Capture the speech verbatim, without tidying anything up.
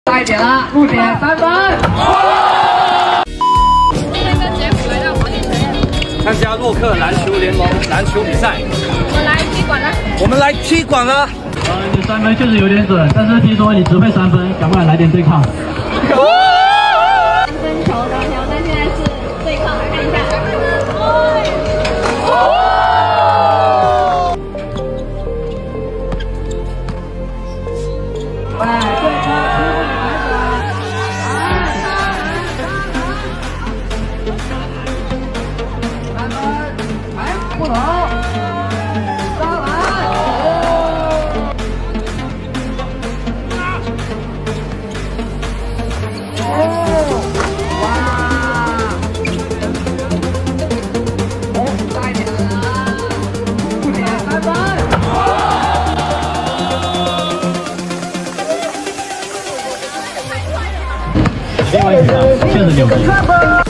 快点啦，不点三分。 参加洛克篮球联盟篮球比赛。 我们来踢馆了。 我们来踢馆了。 呃，你三分确实有点准，但是听说你只会三分，赶快来点对抗。 三分球的挑战现在是对抗，来看一下。 来，对抗。 不能，上来！哦，哇！哦，大一点啊！不点三分。 另外一场确实牛逼。